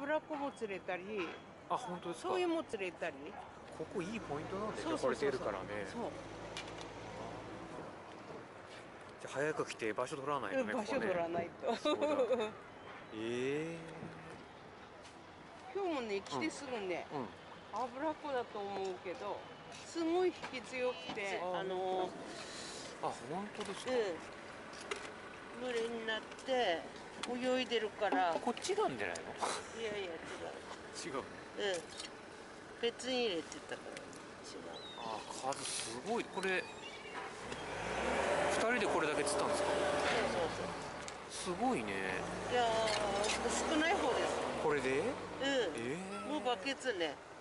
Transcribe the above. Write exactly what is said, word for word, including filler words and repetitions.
脂っこも釣れたり、 あ、本当ですか。 そういうも釣れたり。 ここいいポイントなんでそうこれそうそうそう出るからね。 そう。 じゃあ早く来て場所取らないとね。 場所取らないと。 そうだ。ええ今日もね来てすぐね、 うん。 脂っこだと思うけど、すごい引き強くて、 ああのあ、本当ですか。 うん、群れになって泳いでるから。 こっちなんじゃないの。 いやいや違う。 違う。 うん、別に入れてたから違う。 ああ、数すごい。これふたりでこれだけ釣ったんですか。 そうそうそう。 すごいね。 いやー少ない方です。 これで。 うん、 ええもうバケツね。